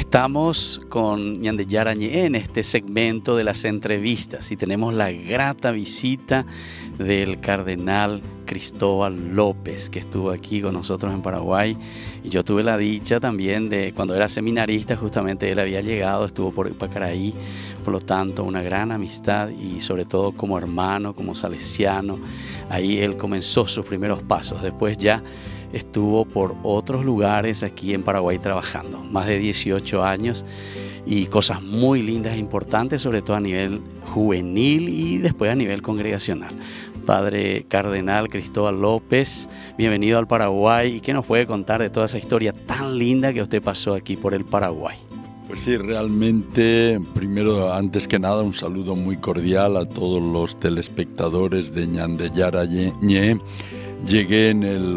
Estamos con Ñandeyara Ñe en este segmento de las entrevistas y tenemos la grata visita del cardenal Cristóbal López, que estuvo aquí con nosotros en Paraguay. Y yo tuve la dicha también de, cuando era seminarista, justamente él había llegado, estuvo por Pacaraí, por lo tanto una gran amistad y sobre todo como hermano, como salesiano. Ahí él comenzó sus primeros pasos, después ya estuvo por otros lugares aquí en Paraguay trabajando, más de 18 años y cosas muy lindas e importantes, sobre todo a nivel juvenil y después a nivel congregacional. Padre Cardenal Cristóbal López, bienvenido al Paraguay. ¿Y qué nos puede contar de toda esa historia tan linda que usted pasó aquí por el Paraguay? Pues sí, realmente, primero, antes que nada, un saludo muy cordial a todos los telespectadores de Ñandeyara Ñe. Llegué en el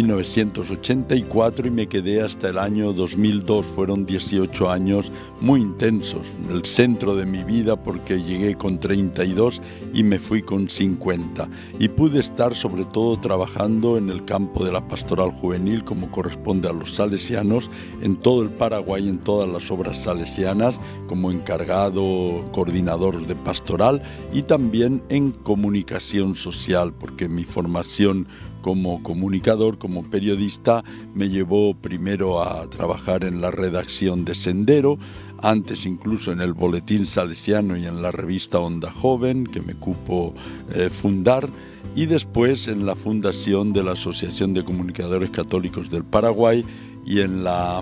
1984 y me quedé hasta el año 2002. Fueron 18 años muy intensos, el centro de mi vida, porque llegué con 32 y me fui con 50. Y pude estar sobre todo trabajando en el campo de la pastoral juvenil, como corresponde a los salesianos, en todo el Paraguay, en todas las obras salesianas, como encargado, coordinador de pastoral y también en comunicación social, porque mi formación como comunicador, como periodista, me llevó primero a trabajar en la redacción de Sendero, antes incluso en el Boletín Salesiano y en la revista Onda Joven, que me cupo fundar, y después en la fundación de la Asociación de Comunicadores Católicos del Paraguay y en la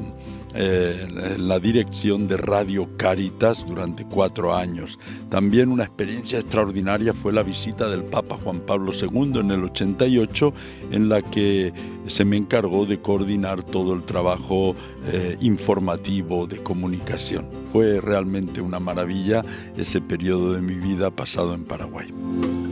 dirección de Radio Caritas durante 4 años. También una experiencia extraordinaria fue la visita del Papa Juan Pablo II en el 88, en la que se me encargó de coordinar todo el trabajo informativo de comunicación. Fue realmente una maravilla ese periodo de mi vida pasado en Paraguay.